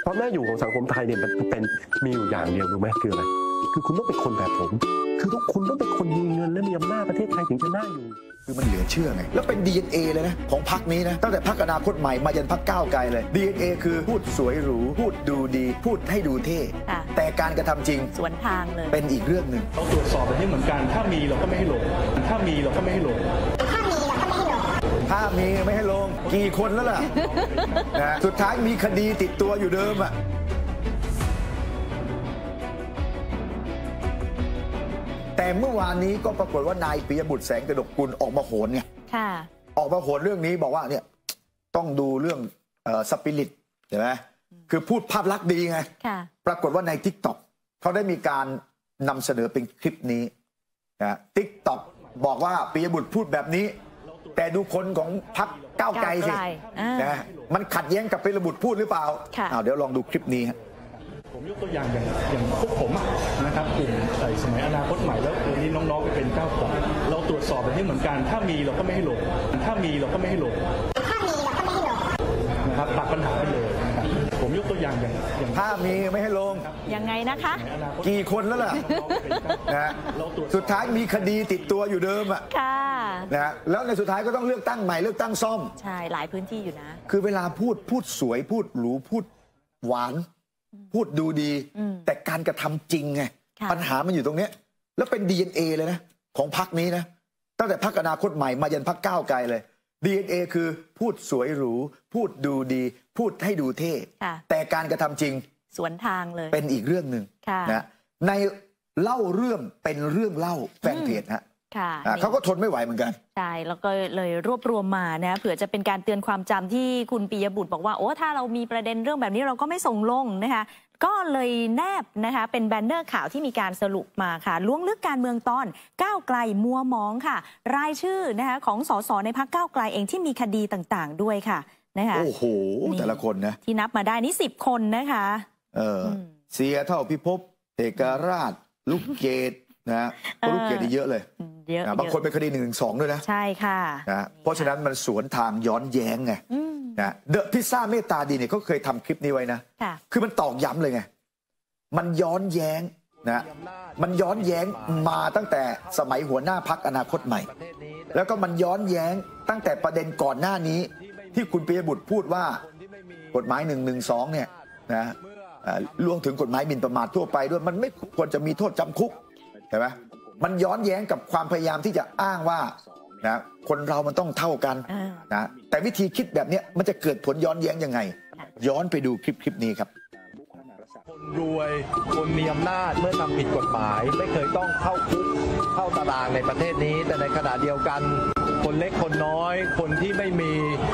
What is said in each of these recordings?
ความน่าอยู่ของสังคมไทยเนี่ยมันเป็นมีอยู่อย่างเดียวรู้ไหมคืออะไรคือคุณต้องเป็นคนแบบผมคือทุกคุณต้องเป็นคนมีเงินและมีอำนาจประเทศไทยถึงจะน่าอยู่คือมันเหลือเชื่อไงแล้วเป็น DNA เลยนะของพรรคนี้นะตั้งแต่พรรคอนาคตใหม่มายันพรรคก้าวไกลเลย DNA คือพูดสวยหรูพูดดูดีพูดให้ดูเท่แต่การกระทำจริงสวนทางเลยเป็นอีกเรื่องหนึ่งเราตรวจสอบแบบนี้เหมือนกันถ้ามีเราก็ไม่ให้ลงถ้ามีเราก็ไม่ให้ลงถ้ามีไม่ให้ลงกี่คนแล้วล่ะนะสุดท้ายมีคดีติดตัวอยู่เดิมอ่ะแต่เมื่อวานนี้ก็ปรากฏว่านายปิยบุตรแสงกระดกกุลออกมาโหนไงออกมาโหนเรื่องนี้บอกว่าเนี่ยต้องดูเรื่องสปิริตใช่ไหมคือพูดภาพลักษณ์ดีไงปรากฏว่าใน TikTok เขาได้มีการนำเสนอเป็นคลิปนี้นะ TikTok บอกว่าปิยบุตรพูดแบบนี้แต่ดูคนของพรรคก้าวไกลสินะมันขัดแย้งกับปิยบุตรพูดหรือเปล่าเดี๋ยวลองดูคลิปนี้ผมยกตัวอย่างพวกผมนะครับกลุ่มสมัยอนาคตใหม่แล้ววันนี้น้องๆไปเป็นก้าวไกลเราตรวจสอบแบบนี้เหมือนกันถ้ามีเราก็ไม่ให้ลงถ้ามีเราก็ไม่ให้ลงนะครับตัดปัญหาไปเลยผมยกตัวอย่างถ้ามีไม่ให้ลงยังไงนะคะกี่คนแล้วล่ะนะสุดท้ายมีคดีติดตัวอยู่เดิมอ่ะนะแล้วในสุดท้ายก็ต้องเลือกตั้งใหม่เลือกตั้งซ่อมใช่หลายพื้นที่อยู่นะคือเวลาพูดสวยพูดหรูพูดหวานพูดดูดีแต่การกระทำจริงไงปัญหามันอยู่ตรงนี้แล้วเป็น DNA เลยนะของพรรคนี้นะตั้งแต่พรรคอนาคตใหม่มายันพรรคก้าวไกลเลย DNA คือพูดสวยหรูพูดดูดีพูดให้ดูเท่แต่การกระทำจริงสวนทางเลยเป็นอีกเรื่องหนึ่งนะในเล่าเรื่องเป็นเรื่องเล่าแฟนเพจฮะเขาก็ทนไม่ไหวเหมือนกันใช่แล้วก็เลยรวบรวมมานะเผื่อจะเป็นการเตือนความจำที่คุณปิยบุตรบอกว่าโอ้ถ้าเรามีประเด็นเรื่องแบบนี้เราก็ไม่ส่งลงนะคะก็เลยแนบนะคะเป็นแบนเนอร์ข่าวที่มีการสรุปมาค่ะล้วงลึกการเมืองตอนก้าวไกลมัวมองค่ะรายชื่อนะคะของสสในพรรคก้าวไกลเองที่มีคดีต่างๆด้วยค่ะนะคะโอ้โหแต่ละคนนะที่นับมาได้นี่10 คนนะคะเสียเท่าพิภพเอกราชลูกเกดนะลูกเกดนี่เยอะเลยบางคนเป็นคดี112ด้วยนะใช่ค่ะเพราะฉะนั้นมันสวนทางย้อนแย้งไงนะเดอะพิซซ่าเมตตาดีเนี่ยก็เคยทำคลิปนี้ไว้นะคือมันตอกย้ำเลยไงมันย้อนแย้งนะมันย้อนแย้งมาตั้งแต่สมัยหัวหน้าพรรคอนาคตใหม่แล้วก็มันย้อนแย้งตั้งแต่ประเด็นก่อนหน้านี้ที่คุณปิยบุตรพูดว่ากฎหมาย112เนี่ยนะล่วงถึงกฎหมายหมิ่นประมาททั่วไปด้วยมันไม่ควรจะมีโทษจำคุกใช่ไหมมันย้อนแย้งกับความพยายามที่จะอ้างว่านะคนเรามันต้องเท่ากันนะแต่วิธีคิดแบบนี้มันจะเกิดผลย้อนแย้งยังไงย้อนไปดูคลิปนี้ครับคนรวยคนมีอำนาจเมื่อทำผิดกฎหมายไม่เคยต้องเข้าคุกเข้าตารางในประเทศนี้แต่ในขณะเดียวกันคนเล็กคนน้อยคนที่ไม่มี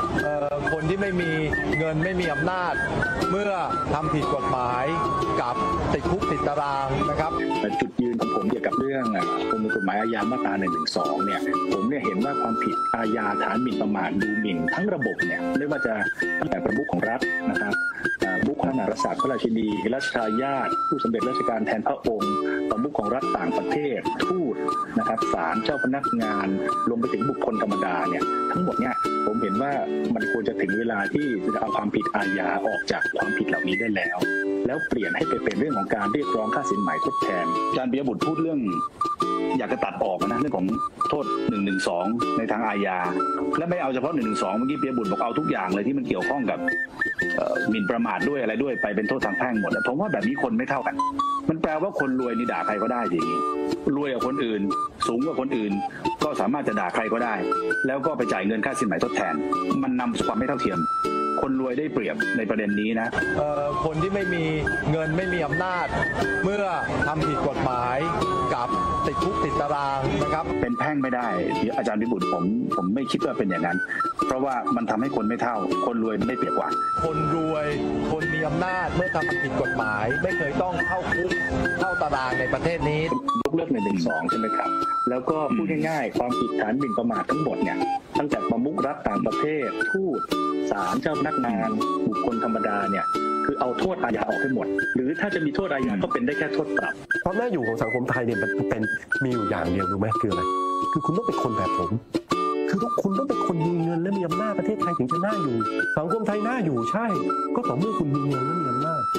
เงินไม่มีอำนาจเมื่อทำผิดกฎหมายกับติดคุกติดตารางนะครับจุดยืนของผมเกี่ยวกับเรื่องประมวลกฎหมายอาญามาตรา112เนี่ยผมเนี่ยเห็นว่าความผิดอาญาฐานหมิ่นประมาทดูหมิ่นทั้งระบบเนี่ยไม่ว่าจะแต่ประมุขของรัฐนะครับบุคคลพระมหากษัตริย์พระราชินีรัชทายาทผู้สำเร็จราชการแทนพระองค์ประมุขของรัฐต่างประเทศทูตนะครับศาลเจ้าพนักงานรวมไปถึงบุคคลธรรมดาเนี่ยทั้งหมดเนี่ยผมเห็นว่ามันควรจะถึงเวลาที่จะเอาความผิดอาญาออกจากความผิดเหล่านี้ได้แล้วเปลี่ยนให้ไปเป็นเรื่องของการเรียกร้องค่าสินไหมทดแทนอาจารย์ปิยบุตรพูดเรื่องอยากจะตัดออกนะเรื่องของโทษ112ในทางอาญาและไม่เอาเฉพาะ112เมื่อกี้ปิยบุตรบอกเอาทุกอย่างเลยที่มันเกี่ยวข้องกับหมิ่นประมาทด้วยอะไรด้วยไปเป็นโทษทางแพ่งหมดผมว่าแบบนี้คนไม่เท่ากันมันแปลว่าคนรวยนี่ด่าใครก็ได้อย่างนี้รวยกว่าคนอื่นสูงกว่าคนอื่นก็สามารถจะด่าใครก็ได้แล้วก็ไปจ่ายเงินค่าสินไหมทดแทนมันนำสู่ความไม่เท่าเทียมคนรวยได้เปรียบในประเด็นนี้นะคนที่ไม่มีเงินไม่มีอำนาจเมื่อทำผิดกฎหมายกับติดคุกติดตารางนะครับเป็นแพ่งไม่ได้อาจารย์ปิยบุตรผมไม่คิดว่าเป็นอย่างนั้นเพราะว่ามันทำให้คนไม่เท่าคนรวยได้เปรียบกว่าคนรวยคนมีอำนาจเมื่อทำผิดกฎหมายไม่เคยต้องเข้าคุกเข้าตารางในประเทศนี้ยกเลิก112ใช่ไหมครับแล้วก็พูดง่ายๆความผิดฐานหมิ่นประมาททั้งหมดเนี่ยตั้งแต่ประมุขรัฐต่างประเทศทูตศาลเจ้าพนักงานบุคคลธรรมดาเนี่ยคือเอาโทษอาญาออกให้หมดหรือถ้าจะมีโทษอาญาก็เป็นได้แค่โทษปรับความน่าอยู่ของสังคมไทยเนี่ยมันเป็นมีอยู่อย่างเดียวรู้ไหมคืออะไรคือคุณต้องเป็นคนแบบผมคือทุกคุณต้องเป็นคนมีเงินและมีอำนาจประเทศไทยถึงจะน่าอยู่สังคมไทยน่าอยู่ใช่ก็ต่อเมื่อคุณมีเงินและมีอำนาจ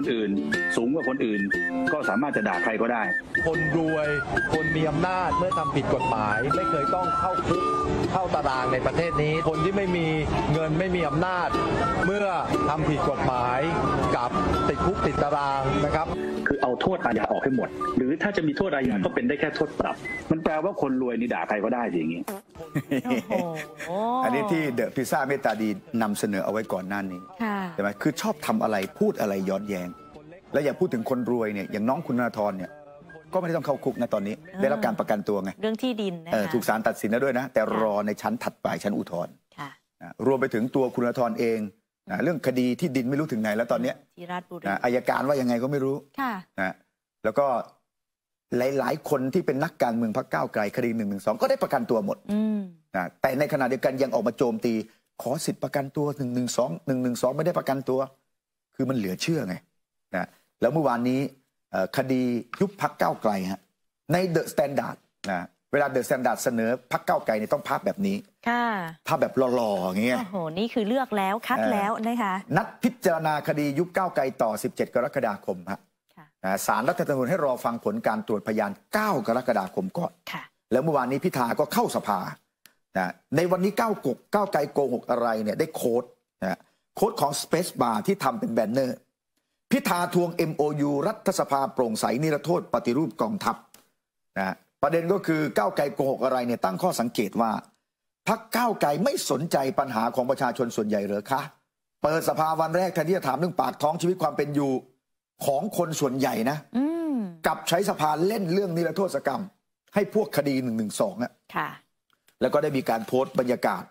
คนอื่น สูงกว่าคนอื่น ก็สามารถจะด่าใครก็ได้คนรวยคนมีอำนาจเมื่อทำผิดกฎหมาย ไม่เคยต้องเข้าคุกเข้าตารางในประเทศนี้ คนที่ไม่มีเงินไม่มีอำนาจ เมื่อทำผิดกฎหมายกับติดคุกติดตารางนะครับคือเอาโทษอาญาออกให้หมด หรือถ้าจะมีโทษอาญาก็เป็นได้แค่โทษปรับ มันแปลว่าคนรวยนี่ด่าใครก็ได้อย่างนี้อันนี้ที่เดอะพิซซ่าเมตตาดีนำเสนอเอาไว้ก่อนหน้านี้ใช่ไหมคือชอบทำอะไรพูดอะไรย้อนแย้งและอย่าพูดถึงคนรวยเนี่ยอย่างน้องคุณธนาธรเนี่ยก็ไม่ได้ต้องเข้าคุกนะตอนนี้ได้รับการประกันตัวไงเรื่องที่ดินนะคะถูกศาลตัดสินแล้วด้วยนะแต่รอในชั้นถัดไปชั้นอุทธรณ์รวมไปถึงตัวคุณธนาธรเองเรื่องคดีที่ดินไม่รู้ถึงไหนแล้วตอนนี้ที่ราชบุรีอัยการว่ายังไงก็ไม่รู้แล้วก็หลายๆคนที่เป็นนักการเมืองพรรคก้าวไกลคดี112ก็ได้ประกันตัวหมดแต่ในขณะเดียวกันยังออกมาโจมตีขอสิทธิประกันตัว112ไม่ได้ประกันตัวคือมันเหลือเชื่อไงแล้วเมื่อวานนี้คดียุบพรรคก้าวไกลฮะในเดอะสแตนดาร์ดเวลาเดอะสแตนดาร์ดเสนอพรรคก้าวไกลเนี่ยต้องภาพแบบนี้ภาพแบบหล่อๆอย่างเงี้ยโอ้โหนี่คือเลือกแล้วคัดแล้วนะคะนัดพิจารณาคดียุบก้าวไกลต่อ17 กรกฎาคมฮะศาลรัฐธรรมนูญให้รอฟังผลการตรวจพยาน9 กรกฎาคมก่อนแล้วเมื่อวานนี้พิธาก็เข้าสภาในวันนี้ก้าวไกลโกหกอะไรเนี่ยได้โค้ดโค้ดของ Space Bar ที่ทำเป็นแบนเนอร์พิธาทวง MOU รัฐสภาโปร่งใสนิรโทษปฏิรูปกองทัพประเด็นก็คือก้าวไกลโกหกอะไรเนี่ยตั้งข้อสังเกตว่าพรรคก้าวไกลไม่สนใจปัญหาของประชาชนส่วนใหญ่หรือคะเปิดสภาวันแรกแทนที่จะถามเรื่องปากท้องชีวิตความเป็นอยู่ของคนส่วนใหญ่นะกับใช้สภาเล่นเรื่องนิรโทษกรรมให้พวกคดี112แล้วก็ได้มีการโพสต์บรรยากาศ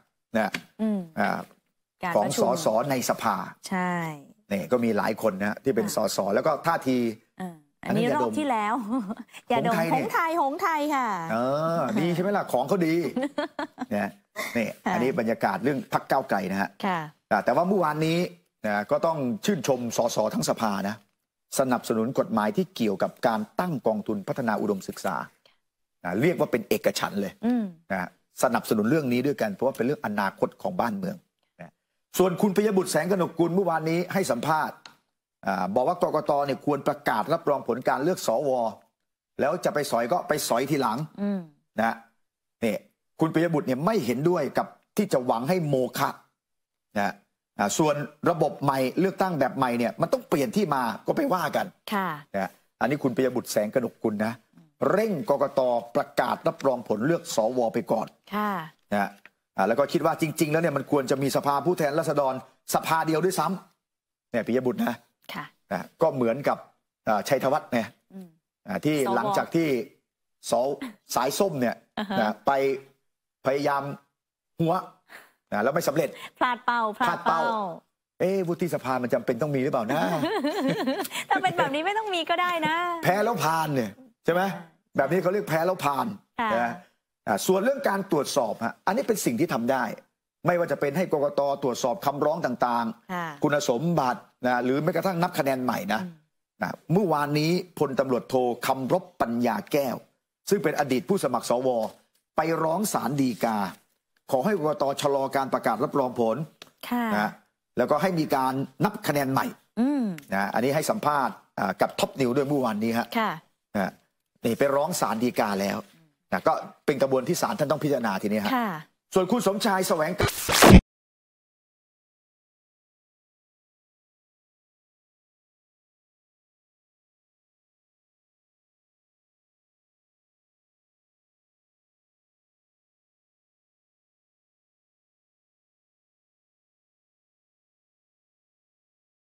ของสสในสภาใช่เนี่ยก็มีหลายคนนะที่เป็นสสแล้วก็ท่าทีอันนี้รอบที่แล้วอย่าดมหงไทยค่ะดีใช่ไหมล่ะของเขาดีเนี่ยนี่อันนี้บรรยากาศเรื่องพรรคก้าวไกลนะฮะแต่ว่าเมื่อวานนี้ก็ต้องชื่นชมสสทั้งสภานะสนับสนุนกฎหมายที่เกี่ยวกับการตั้งกองทุนพัฒนาอุดมศึกษาเรียกว่าเป็นเอกฉันท์เลยสนับสนุนเรื่องนี้ด้วยกันเพราะว่าเป็นเรื่องอนาคตของบ้านเมืองส่วนคุณปิยบุตรแสงกนกกุลเมื่อวานนี้ให้สัมภาษณ์บอกว่ากกตเนี่ยควรประกาศรับรองผลการเลือกสวแล้วจะไปสอยก็ไปสอยทีหลังนะนี่คุณปิยบุตรเนี่ยไม่เห็นด้วยกับที่จะหวังให้โมฆะนะส่วนระบบใหม่เลือกตั้งแบบใหม่เนี่ยมันต้องเปลี่ยนที่มาก็ไปว่ากันนะอันนี้คุณปิยบุตรแสงกนกกุลนะเร่งกกตประกาศรับรองผลเลือกสวไปก่อนนะแล้วก็คิดว่าจริงๆแล้วเนี่ยมันควรจะมีสภาผู้แทนราษฎรสภาเดียวด้วยซ้ำเนี่ยปิยบุตรนะก็เหมือนกับชัยธวัฒน์เนี่ยที่หลังจากที่สายส้มเนี่ยไปพยายามหัวแล้วไม่สำเร็จพลาดเป้าวุฒิสภามันจำเป็นต้องมีหรือเปล่านะถ้าเป็นแบบนี้ไม่ต้องมีก็ได้นะแพ้แล้วผ่านเนี่ยใช่ไหมแบบนี้เขาเรียกแพ้แล้วผ่านนะส่วนเรื่องการตรวจสอบอันนี้เป็นสิ่งที่ทำได้ไม่ว่าจะเป็นให้กกตตรวจสอบคำร้องต่างๆคุณสมบัติหรือแม้กระทั่งนับคะแนนใหม่นะเมื่อวานนี้พลตำรวจโทคำรบปัญญาแก้วซึ่งเป็นอดีตผู้สมัครสวไปร้องศาลฎีกาขอให้กกตชะลอการประกาศรับรองผลนะแล้วก็ให้มีการนับคะแนนใหม่อันนี้ให้สัมภาษณ์กับท็อปนิวด้วยเมื่อวานนี้ฮะนี่ไปร้องศาลฎีกาแล้วก็เป็นกระบวนที่ศาลท่านต้องพิจารณาทีนี้ฮะส่วนคุณสมชายแสวง